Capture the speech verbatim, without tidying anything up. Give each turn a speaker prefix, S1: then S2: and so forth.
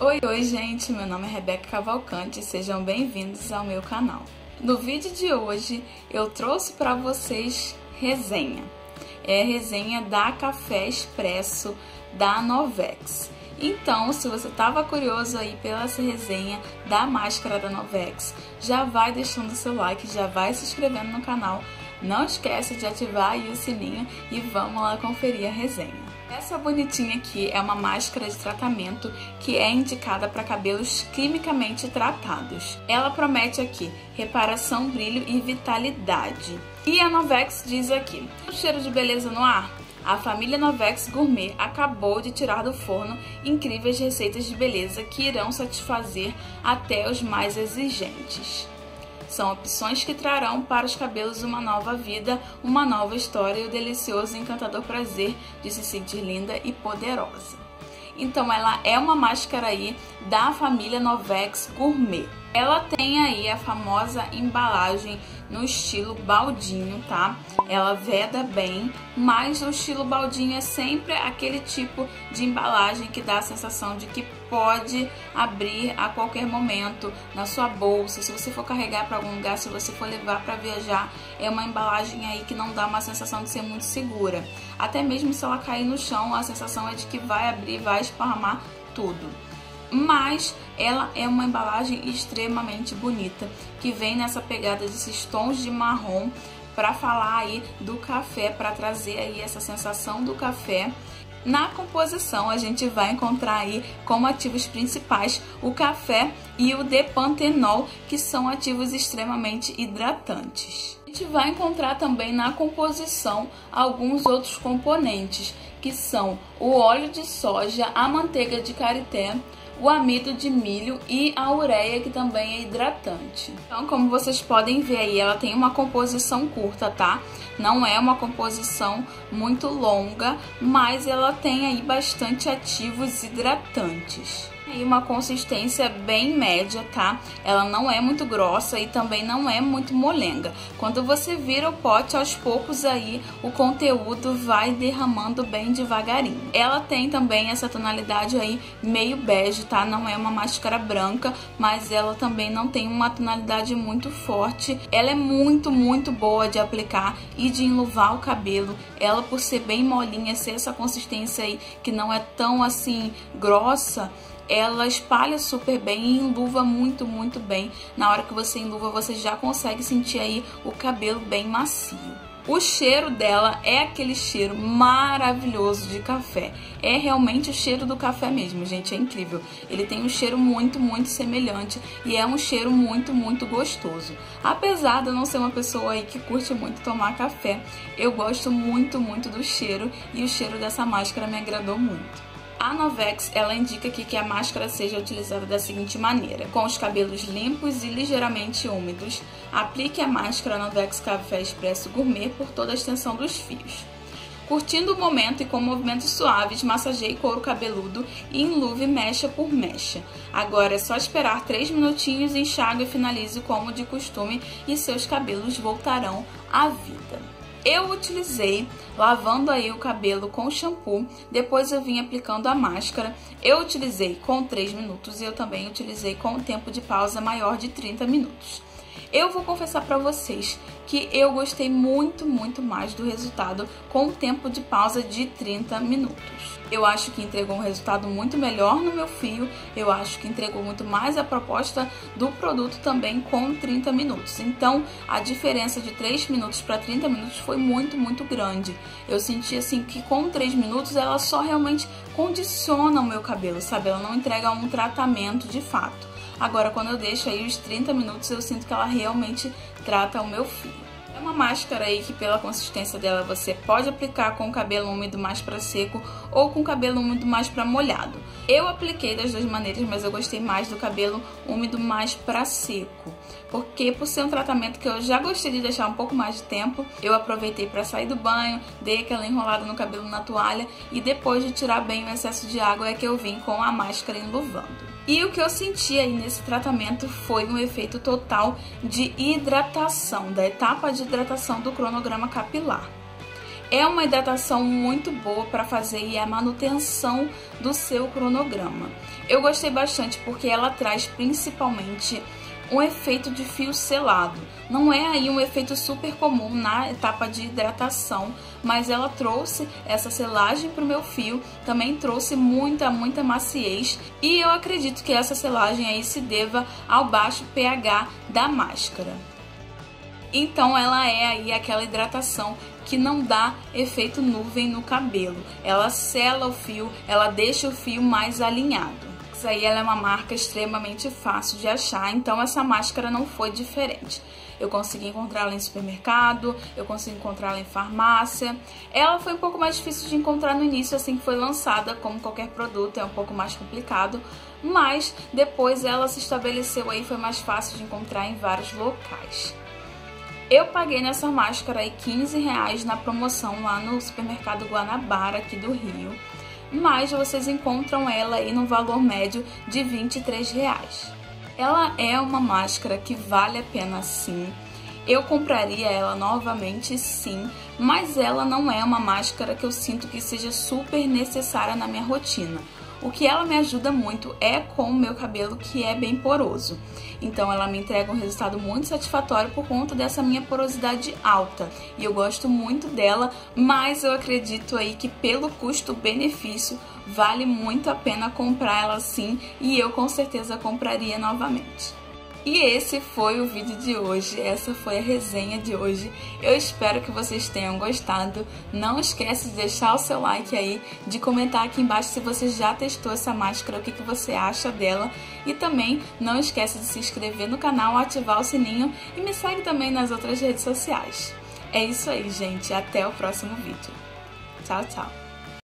S1: Oi, oi gente, meu nome é Rebeca Cavalcante e sejam bem-vindos ao meu canal. No vídeo de hoje eu trouxe para vocês resenha, é a resenha da Café Expresso da Novex. Então, se você estava curioso aí pela essa resenha da máscara da Novex, já vai deixando seu like, já vai se inscrevendo no canal, não esquece de ativar aí o sininho e vamos lá conferir a resenha. Essa bonitinha aqui é uma máscara de tratamento que é indicada para cabelos quimicamente tratados. Ela promete aqui reparação, brilho e vitalidade. E a Novex diz aqui: o cheiro de beleza no ar? A família Novex Gourmet acabou de tirar do forno incríveis receitas de beleza que irão satisfazer até os mais exigentes. São opções que trarão para os cabelos uma nova vida, uma nova história e o delicioso e encantador prazer de se sentir linda e poderosa. Então ela é uma máscara aí da família Novex Gourmet. Ela tem aí a famosa embalagem no estilo baldinho, tá? Ela veda bem, mas o estilo baldinho é sempre aquele tipo de embalagem que dá a sensação de que pode abrir a qualquer momento na sua bolsa, se você for carregar para algum lugar, se você for levar para viajar. É uma embalagem aí que não dá uma sensação de ser muito segura. Até mesmo se ela cair no chão, a sensação é de que vai abrir, vai esparramar tudo. Mas ela é uma embalagem extremamente bonita, que vem nessa pegada desses tons de marrom para falar aí do café, para trazer aí essa sensação do café. Na composição a gente vai encontrar aí como ativos principais o café e o depantenol, que são ativos extremamente hidratantes. A gente vai encontrar também na composição alguns outros componentes, que são o óleo de soja, a manteiga de karité, o amido de milho e a ureia, que também é hidratante. Então, como vocês podem ver aí, ela tem uma composição curta, tá? Não é uma composição muito longa, mas ela tem aí bastante ativos hidratantes. E uma consistência bem média, tá? Ela não é muito grossa e também não é muito molenga. Quando você vira o pote, aos poucos aí o conteúdo vai derramando bem devagarinho. Ela tem também essa tonalidade aí meio bege, tá? Não é uma máscara branca, mas ela também não tem uma tonalidade muito forte. Ela é muito, muito boa de aplicar e de enluvar o cabelo. Ela, por ser bem molinha, ser essa consistência aí que não é tão assim grossa, ela espalha super bem e enluva muito, muito bem. Na hora que você enluva, você já consegue sentir aí o cabelo bem macio. O cheiro dela é aquele cheiro maravilhoso de café. É realmente o cheiro do café mesmo, gente, é incrível. Ele tem um cheiro muito, muito semelhante e é um cheiro muito, muito gostoso. Apesar de eu não ser uma pessoa aí que curte muito tomar café, eu gosto muito, muito do cheiro e o cheiro dessa máscara me agradou muito. A Novex, ela indica aqui que a máscara seja utilizada da seguinte maneira: com os cabelos limpos e ligeiramente úmidos, aplique a máscara Novex Café Expresso Gourmet por toda a extensão dos fios. Curtindo o momento e com movimentos suaves, massageie o couro cabeludo e enluve mecha por mecha. Agora é só esperar três minutinhos, enxague e finalize como de costume e seus cabelos voltarão à vida. Eu utilizei lavando aí o cabelo com shampoo, depois eu vim aplicando a máscara. Eu utilizei com três minutos e eu também utilizei com tempo de pausa maior de trinta minutos. Eu vou confessar pra vocês que eu gostei muito, muito mais do resultado com o tempo de pausa de trinta minutos. Eu acho que entregou um resultado muito melhor no meu fio, eu acho que entregou muito mais a proposta do produto também com trinta minutos. Então, a diferença de três minutos para trinta minutos foi muito, muito grande. Eu senti assim que com três minutos ela só realmente condiciona o meu cabelo, sabe? Ela não entrega um tratamento de fato. Agora, quando eu deixo aí os trinta minutos, eu sinto que ela realmente trata o meu fio. É uma máscara aí que, pela consistência dela, você pode aplicar com o cabelo úmido mais para seco ou com o cabelo úmido mais para molhado. Eu apliquei das duas maneiras, mas eu gostei mais do cabelo úmido mais para seco, porque por ser um tratamento que eu já gostei de deixar um pouco mais de tempo, eu aproveitei para sair do banho, dei aquela enrolada no cabelo na toalha e depois de tirar bem o excesso de água é que eu vim com a máscara enluvando. E o que eu senti aí nesse tratamento foi um efeito total de hidratação, da etapa de hidratação do cronograma capilar. É uma hidratação muito boa para fazer a manutenção do seu cronograma. Eu gostei bastante porque ela traz principalmente um efeito de fio selado. Não é aí um efeito super comum na etapa de hidratação, mas ela trouxe essa selagem para o meu fio, também trouxe muita, muita maciez, e eu acredito que essa selagem aí se deva ao baixo pH da máscara. Então ela é aí aquela hidratação que não dá efeito nuvem no cabelo. Ela sela o fio, ela deixa o fio mais alinhado. Isso aí ela é uma marca extremamente fácil de achar, então essa máscara não foi diferente. Eu consegui encontrá-la em supermercado, eu consegui encontrá-la em farmácia. Ela foi um pouco mais difícil de encontrar no início, assim que foi lançada, como qualquer produto, é um pouco mais complicado. Mas depois ela se estabeleceu aí, foi mais fácil de encontrar em vários locais. Eu paguei nessa máscara aí quinze reais na promoção lá no supermercado Guanabara, aqui do Rio. Mas vocês encontram ela aí no valor médio de vinte e três reais. Ela é uma máscara que vale a pena sim. Eu compraria ela novamente sim, mas ela não é uma máscara que eu sinto que seja super necessária na minha rotina. O que ela me ajuda muito é com o meu cabelo, que é bem poroso. Então ela me entrega um resultado muito satisfatório por conta dessa minha porosidade alta. E eu gosto muito dela, mas eu acredito aí que pelo custo-benefício vale muito a pena comprar ela sim, e eu com certeza compraria novamente. E esse foi o vídeo de hoje, essa foi a resenha de hoje. Eu espero que vocês tenham gostado. Não esquece de deixar o seu like aí, de comentar aqui embaixo se você já testou essa máscara, o que, que você acha dela. E também não esquece de se inscrever no canal, ativar o sininho e me segue também nas outras redes sociais. É isso aí, gente. Até o próximo vídeo. Tchau, tchau.